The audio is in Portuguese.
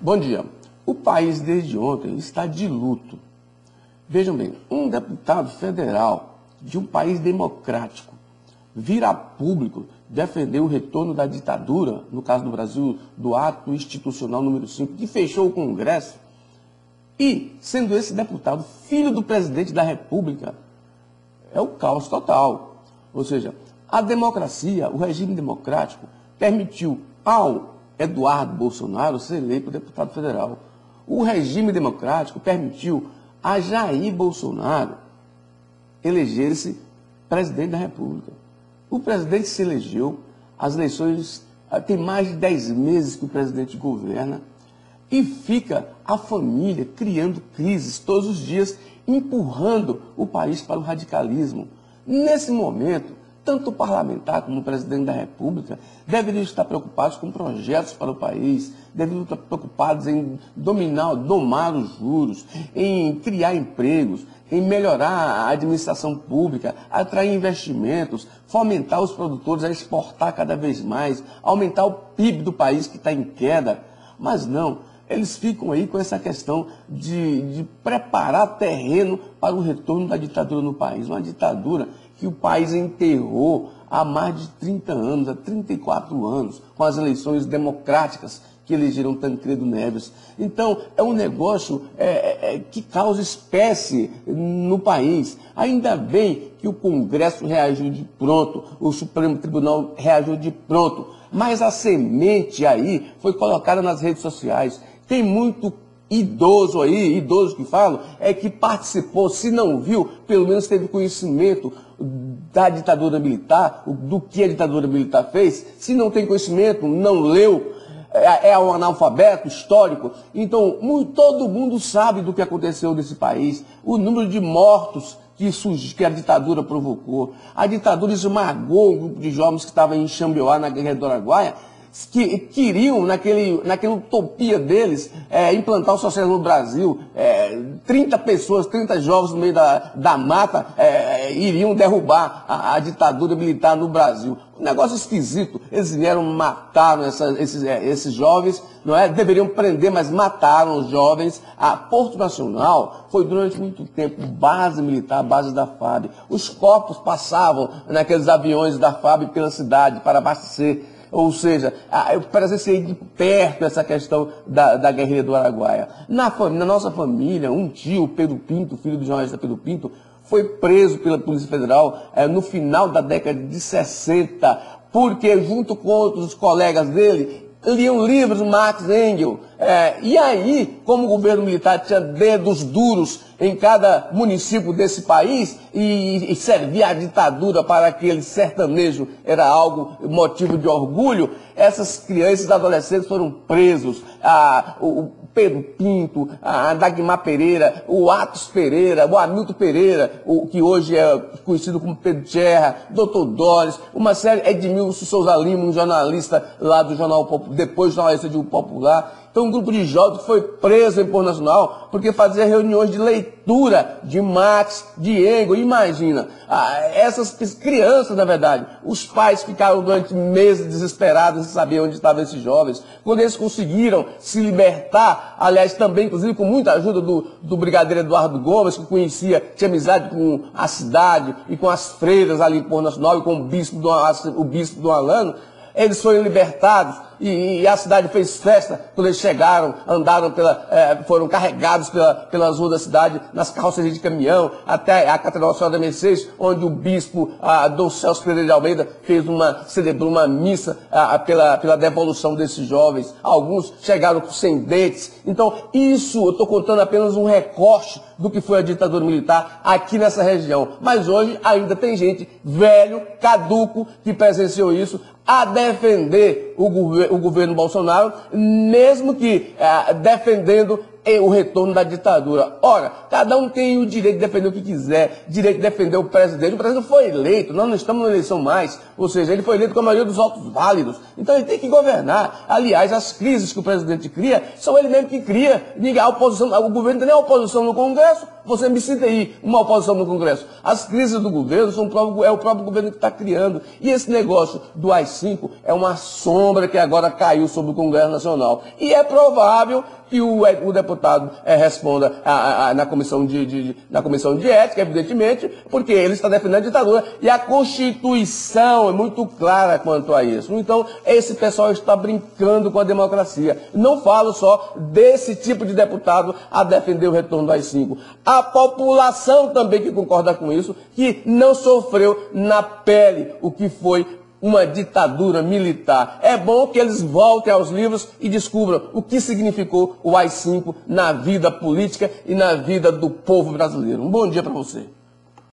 Bom dia. O país desde ontem está de luto. Vejam bem, um deputado federal de um país democrático vir a público defender o retorno da ditadura, no caso do Brasil, do ato institucional número 5, que fechou o Congresso, e, sendo esse deputado filho do presidente da República, é o caos total. Ou seja, a democracia, o regime democrático, permitiu ao Eduardo Bolsonaro ser eleito deputado federal. O regime democrático permitiu a Jair Bolsonaro eleger-se presidente da República. O presidente se elegeu, as eleições tem mais de 10 meses que o presidente governa, e fica a família criando crises todos os dias, empurrando o país para o radicalismo. Nesse momento, tanto o parlamentar como o presidente da República deveriam estar preocupados com projetos para o país, deveriam estar preocupados em domar os juros, em criar empregos, em melhorar a administração pública, atrair investimentos, fomentar os produtores a exportar cada vez mais, aumentar o PIB do país que está em queda. Mas não, eles ficam aí com essa questão de preparar terreno para o retorno da ditadura no país. Uma ditadura que o país enterrou há mais de 30 anos, há 34 anos, com as eleições democráticas que elegeram Tancredo Neves. Então, é um negócio que causa espécie no país. Ainda bem que o Congresso reagiu de pronto, o Supremo Tribunal reagiu de pronto, mas a semente aí foi colocada nas redes sociais. Tem muito idoso aí, idoso que falam, que participou, se não viu, pelo menos teve conhecimento da ditadura militar, do que a ditadura militar fez. Se não tem conhecimento, não leu, é um analfabeto histórico. Então, todo mundo sabe do que aconteceu nesse país, o número de mortos que a ditadura provocou. A ditadura esmagou um grupo de jovens que estavam em Xambioá, na Guerra do Araguaia, que queriam, naquela utopia deles, implantar o socialismo no Brasil. 30 pessoas, 30 jovens no meio da mata iriam derrubar a ditadura militar no Brasil. Um negócio esquisito. Eles vieram, mataram esses jovens, não é? Deveriam prender, mas mataram os jovens. A Porto Nacional foi durante muito tempo base militar, base da FAB. Os corpos passavam naqueles aviões da FAB pela cidade para abastecer. Ou seja, eu presenciei de perto essa questão da guerrilha do Araguaia. Na nossa família, um tio, Pedro Pinto, filho do jornalista Pedro Pinto, foi preso pela Polícia Federal no final da década de 60, porque junto com outros colegas dele, liam livros do Marx e Engels. E aí, como o governo militar tinha dedos duros em cada município desse país e servia a ditadura para aquele sertanejo, era algo motivo de orgulho, essas crianças e adolescentes foram presos. O Pedro Pinto, a Dagmar Pereira, o Atos Pereira, o Hamilton Pereira, que hoje é conhecido como Pedro Tcherra, Dr. Doris, uma série, Edmilson Souza Lima, um jornalista lá do Jornal Popular, depois jornalista de Popular. Então, um grupo de jovens foi preso em Porto Nacional porque fazia reuniões de leitura de Marx, de Engels. Imagina, essas crianças, na verdade, os pais ficaram durante meses desesperados sem saber onde estavam esses jovens. Quando eles conseguiram se libertar, aliás, também, inclusive, com muita ajuda do brigadeiro Eduardo Gomes, que tinha amizade com a cidade e com as freiras ali em Porto Nacional e com o bispo do Alano, eles foram libertados e a cidade fez festa quando eles chegaram, foram carregados pelas ruas da cidade, nas carrocerias de caminhão, até a Catedral Senhora da Mercedes, onde o bispo Dom Celso Pereira de Almeida celebrou uma missa pela devolução desses jovens. Alguns chegaram sem dentes. Então, isso, eu estou contando apenas um recorte do que foi a ditadura militar aqui nessa região. Mas hoje ainda tem gente velho, caduco, que presenciou isso, a defender o governo Bolsonaro, mesmo que defendendo o retorno da ditadura. Ora, cada um tem o direito de defender o que quiser, direito de defender o presidente. O presidente foi eleito, nós não estamos na eleição mais, ou seja, ele foi eleito com a maioria dos votos válidos. Então ele tem que governar. Aliás, as crises que o presidente cria, são ele mesmo que cria. O governo não tem nem oposição no Congresso. Você me cita aí uma oposição no Congresso. As crises do governo é o próprio governo que está criando. E esse negócio do AI-5 é uma sombra que agora caiu sobre o Congresso Nacional. E é provável que o deputado responda na comissão de ética, evidentemente, porque ele está defendendo a ditadura. E a Constituição é muito clara quanto a isso. Então, esse pessoal está brincando com a democracia. Não falo só desse tipo de deputado a defender o retorno do AI-5. A população também que concorda com isso, que não sofreu na pele o que foi uma ditadura militar. É bom que eles voltem aos livros e descubram o que significou o AI-5 na vida política e na vida do povo brasileiro. Um bom dia para você.